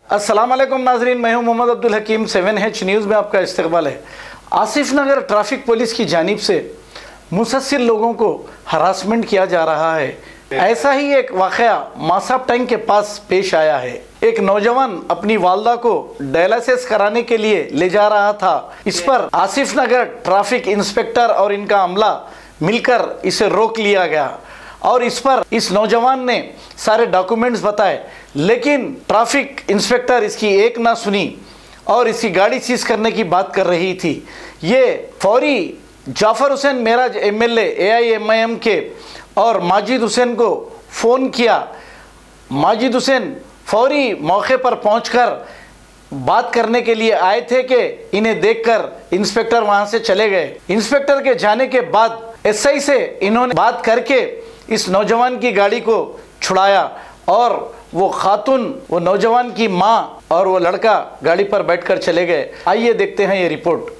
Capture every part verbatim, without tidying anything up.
अस्सलाम वालेकुम नाजरीन, मैं हूं Mohammad Abdul Hakeem. Seven H news में आपका इस्तकबाल है। आसिफ नगर ट्रैफिक पुलिस की जानिब से मुसस्सिल लोगों को हरासमेंट किया जा रहा है। ऐसा ही एक वाक़या मासाब टैंक के पास पेश आया है। एक नौजवान अपनी वालदा को डायलिसिस कराने के लिए ले जा रहा था। इस पर आसिफ नगर ट्रैफिक इंस्पेक्टर और इनका अमला मिलकर इसे रोक लिया गया और इस पर इस नौजवान ने सारे डॉक्यूमेंट्स बताए, लेकिन ट्रैफिक इंस्पेक्टर इसकी एक ना सुनी और इसकी गाड़ी सीज करने की बात कर रही थी। ये फौरी जाफर हुसैन मेराज एमएलए एआईएमआईएम के और माजिद हुसैन को फ़ोन किया। माजिद हुसैन फौरी मौके पर पहुंचकर बात करने के लिए आए थे कि इन्हें देखकर इंस्पेक्टर वहां से चले गए। इंस्पेक्टर के जाने के बाद एसआई से इन्होंने बात करके इस नौजवान की गाड़ी को छुड़ाया और वो खातून, वो नौजवान की माँ और वो लड़का गाड़ी पर बैठकर चले गए। आइए देखते हैं ये रिपोर्ट।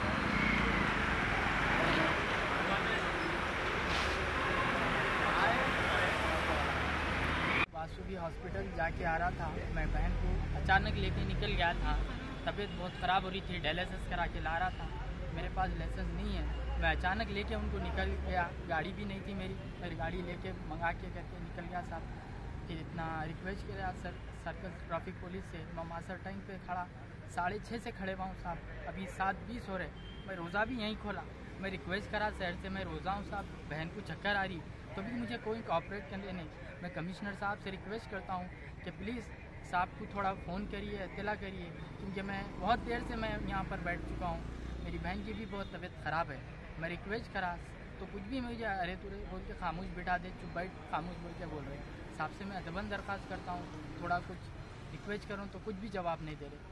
वासुकी हॉस्पिटल जाके आ रहा था। मैं बहन को अचानक लेके निकल गया था। तबीयत बहुत ख़राब हो रही थी, डायलिसिस करा के ला रहा था। मेरे पास लाइसेंस नहीं है। मैं अचानक लेके उनको निकल गया। गाड़ी भी नहीं थी मेरी। मेरी गाड़ी लेके मंगा के करके निकल गया साहब। फिर इतना रिक्वेस्ट किया सर सर्कल ट्रैफिक पुलिस से। मैं मास्टर टाइम पे खड़ा साढ़े छः से खड़े हुआ हूँ साहब। अभी सात बीस हो रहे। मैं रोज़ा भी यहीं खोला। मैं रिक्वेस्ट करा शहर से मैं रोज़ा हूँ साहब, बहन को चक्कर आ रही तो भी मुझे कोई कोऑपरेट करने नहीं। मैं कमिश्नर साहब से रिक्वेस्ट करता हूँ कि प्लीज़ साहब को थोड़ा फ़ोन करिए, इत्तला करिए, क्योंकि मैं बहुत देर से मैं यहाँ पर बैठ चुका हूँ। मेरी बहन की भी बहुत तबीयत ख़राब है। मैं रिक्वेस्ट करा तो कुछ भी मुझे अरे तुरे बोल के खामोश बिठा दे, चुप बैठ खामोश बोल के बोल रहे हैं। साहब से मैं अदबन दरख्वास्त करता हूँ, थोड़ा कुछ रिक्वेस्ट करूँ तो कुछ भी जवाब नहीं दे रहे।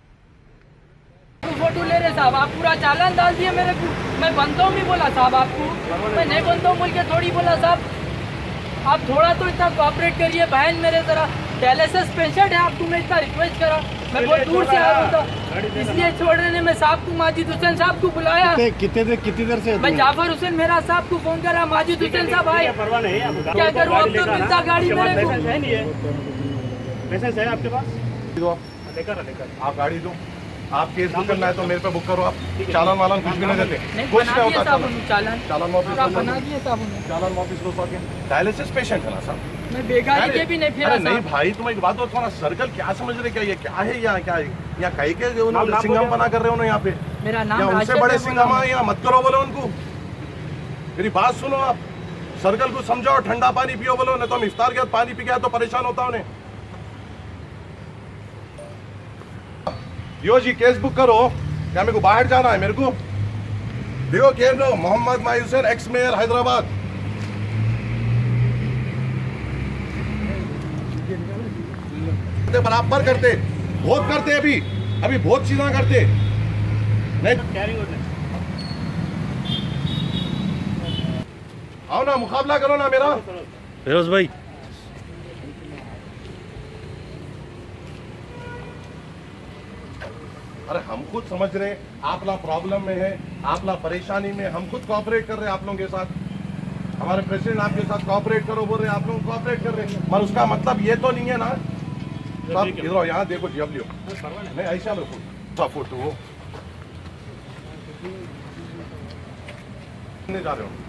फोटो ले रहे साहब, आप पूरा चालान डाल दिए मेरे को। मैं बनता हूँ नहीं बोला साहब आपको, मैं नहीं बनता हूँ बोल के थोड़ी बोला साहब। आप थोड़ा तो इतना कोऑपरेट करिए। बहन मेरे जरा डायलिसिस पेशेंट है, आपको मैं इतना रिक्वेस्ट करा। मैं बहुत दूर से आया हूँ तो इसलिए छोड़ रहे ने। मैं साहब को माजिद हुसैन साहब को बुलाया। कितने देर कितनी देर से? मैं जाफर हुसैन मेरा साहब को फोन करा। माजिद हुसैन साहब आए। क्या करूँ अब तो मिलता गाड़ी मेरे को। लाइसेंस है आपके पास? लेकर लेकर आप गाड़ी दो। आप केस बुक करना है तो मेरे पे बुक करो। आप चालान वालान कुछ भी नहीं देते, कुछ नहीं होता। चालान चालान ऑफिस बना दिए साहब ने। चालान ऑफिस लो के डायलिसिस पेशेंट है ना साहब। मैं बेगारी के भी नहीं फिरा। अरे नहीं भाई, तुम एक बात बताओ, तुम्हारा सर्कल क्या समझ रहे? क्या ये क्या है? यहाँ क्या है? यहाँ कहीं के सिंगम बना कर रहे हो ना यहाँ पे? मेरा नाम उनसे बड़े सिंगम है यहाँ, मत करो बोलो उनको। मेरी बात सुनो, आप सर्कल को समझाओ, ठंडा पानी पियो बोलो, नहीं तो हम इफ्तार के बाद पानी पी गया तो परेशान होता उन्हें। यो जी केस बुक करो। क्या मेरे को बाहर जाना है? मेरे को देखो केस लो, मोहम्मद माई हुसैन एक्स मेयर हैदराबाद। बराबर करते, बहुत करते, अभी अभी बहुत चीजें करते नहीं। आओ ना, मुकाबला करो ना मेरा। फिरोज भाई अरे हम खुद समझ रहे हैं आप लोग प्रॉब्लम में है, आप लोग परेशानी में, हम खुद कोऑपरेट कर रहे हैं आप लोगों के साथ। हमारे प्रेसिडेंट आपके साथ कोऑपरेट करो बोल रहे हैं, आप लोग कोऑपरेट कर रहे हैं, पर उसका मतलब ये तो नहीं है ना। सब इधर यहाँ देखो जी, अब लियो नहीं ऐसा लो फोटो वो नहीं जा रहे हो।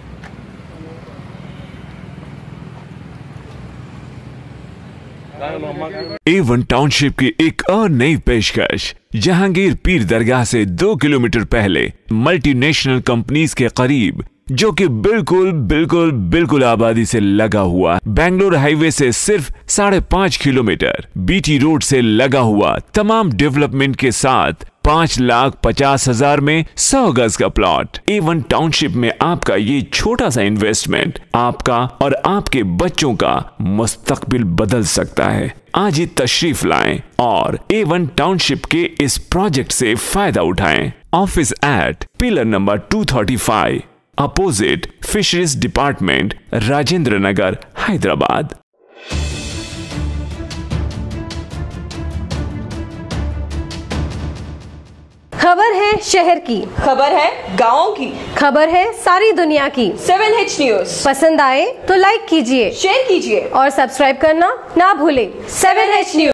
ए वन टाउनशिप की एक और नई पेशकश। जहांगीर पीर दरगाह से दो किलोमीटर पहले मल्टीनेशनल कंपनीज के करीब, जो कि बिल्कुल बिल्कुल बिल्कुल आबादी से लगा हुआ, बेंगलोर हाईवे से सिर्फ साढ़े पांच किलोमीटर, बीटी रोड से लगा हुआ, तमाम डेवलपमेंट के साथ पांच लाख पचास हजार में सौ गज का प्लॉट। ए वन टाउनशिप में आपका ये छोटा सा इन्वेस्टमेंट आपका और आपके बच्चों का मुस्तकबिल बदल सकता है। आज ही तशरीफ लाएं और ए वन टाउनशिप के इस प्रोजेक्ट से फायदा उठाएं। Office at pillar number two thirty five, opposite fisheries department, Rajendra Nagar, Hyderabad. खबर है शहर की, खबर है गाँव की, खबर है सारी दुनिया की। सेवन एच न्यूज पसंद आए तो लाइक कीजिए, शेयर कीजिए और सब्सक्राइब करना ना भूलें। Seven H news.